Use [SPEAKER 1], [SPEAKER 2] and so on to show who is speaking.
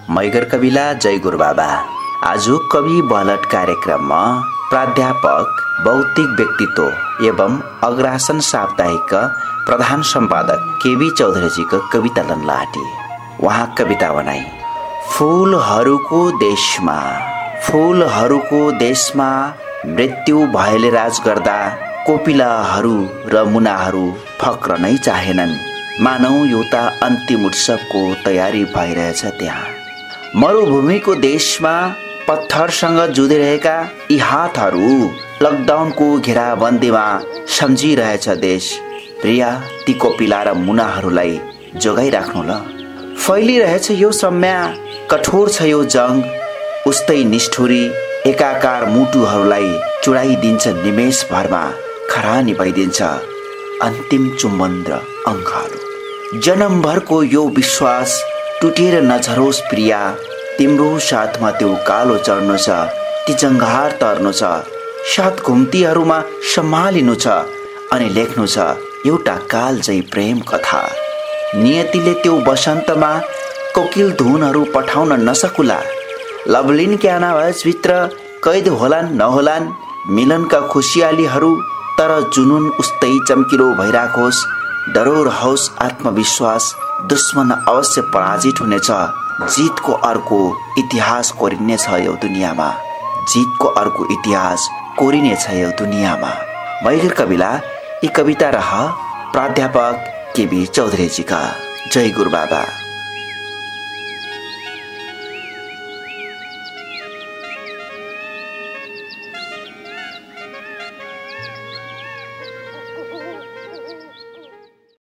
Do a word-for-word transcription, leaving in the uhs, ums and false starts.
[SPEAKER 1] मैगर कविला जय गुरुबाबा। आज कवि बलट कार्यक्रममा प्राध्यापक भौतिक व्यक्तित्व एवं अग्रासन साप्ताहिक प्रधान संपादक केबी चौधरीजीको कविता लन्लाटी। उहाँ कविता बनाई। फूलहरूको देशमा फूलहरूको देशमा मृत्यु भयले राज गर्दा कोपिलाहरू र मुनाहरू फक्र नै चाहेनन्। मानौ एउटा अन्तिम उत्सवको तयारी भइरहेछ त्यहाँ। मरुभूमिको देशमा पत्थरसँग जुधिरहेका यी हातहरू लकडाउनको घेराबन्दीमा सम्झिरहेछ देश। प्रिया, ती कोपिला र मुनाहरूलाई जोगाइराख्नु ल। फैलिरहेछ यो सम्या, कठोर छ यो जंग। उस्तै निष्ठुरी एकाकार मुटुहरूलाई चुडाइदिन्छ निमेष भरमा, खरानी भइदिन्छ अन्तिम चुम्बन र अङ्कहरू। जन्मभरको यो विश्वास टुटेर नझरोस् प्रिया, तिम्रो साथमा त्यो कालो चढ्नु छ, ती जङ्घार तर्नु छ, सात घुम्तीहरूमा सम्हालिनु छ अनि लेख्नु छ एउटा कालजयी प्रेम कथा। नियतिले त्यो वसन्तमा कोकिल धुनहरू पठाउन नसकुला। लभलिन क्यानभासभित्र कैद होलान् नहोलान् मिलनका खुसियालीहरू, तर जुनुन उस्तै चम्किलो भइराखोस्। डरो रहोस् आत्मविश्वास, दुश्मन अवश्य पराजित हुनेछ। जितको अर्को इतिहास कोरिनेछ यो दुनियाँमा, जितको अर्को इतिहास कोरिनेछ यो दुनियाँमा। मैगर कविला यी कविता रह प्राध्यापक केबी चौधरीजीका। जय गुरुबाबा।